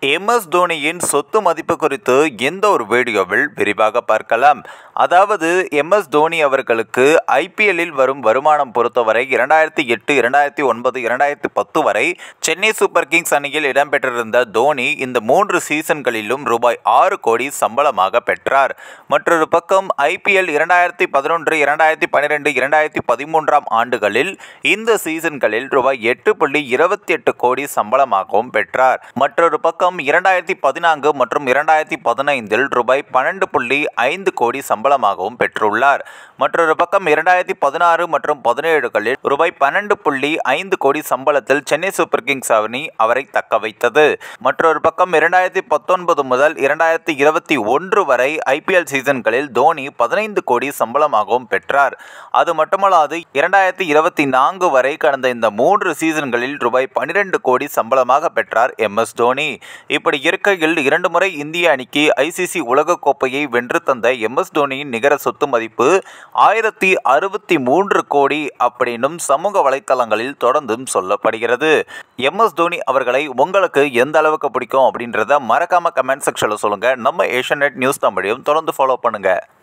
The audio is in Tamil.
MS தோனியின் சொத்து மதிப்பு குறித்து இந்த ஒரு வீடியோவில் விரிவாக பார்க்கலாம். அதாவது MS தோனி அவர்களுக்கு IPLலில் வரும் வருமானம் பொறுத்தவரை 2008, 2009, 2010 வரை சென்னை சூப்பர் கிங்ஸ் அணியில் இடம்பெற்றிருந்த தோனி இந்த 3 சீசன்களிலும் ரூபாய் 6 கோடி சம்பளமாக பெற்றார். மற்றொரு பக்கம் IPL 2011, 2012, 2013 ஆண்டுகளில் இந்த சீசன்களில் ரூபாய் 8.28 கோடி சம்பளமாகவும் பெற்றார். மற்றொரு பக்கம் 2014 மற்றும் 2015 ரூபாய் 12.5 கோடி சம்பளமாகவும் பெற்றுள்ளார். மற்றொரு பக்கம் 2016 மற்றும் 17களில் ரூபாய் 12.5 கோடி சம்பளத்தில் சென்னை சூப்பர் கிங்ஸ் அணி அவரை தக்க வைத்தது. மற்றொரு பக்கம் 2019 முதல் 2021 வரை IPL சீசன்களில் தோனி 15 கோடி சம்பளமாகவும் பெற்றார். அது மட்டுமல்லாது 2024 வரை கடந்த இந்த 3 சீசன்களில் ரூபாய் 12 கோடி சம்பளமாக பெற்றார் MS தோனி. இப்படி இருக்கையில் 2 முறை இந்திய அணிக்கு ICC உலகக்கோப்பையை வென்று தந்த MS தோனியின் நிகர சொத்து மதிப்பு 1063 கோடி அப்படின்னும் சமூக வலைத்தளங்களில் தொடர்ந்தும் சொல்லப்படுகிறது. MS தோனி அவர்களை உங்களுக்கு எந்த அளவுக்கு பிடிக்கும் அப்படின்றத மறக்காம கமெண்ட் செக்ஷன்ல சொல்லுங்க. நம்ம ஏஷியநெட் நியூஸ் தமிழையும் தொடர்ந்து ஃபாலோ பண்ணுங்க.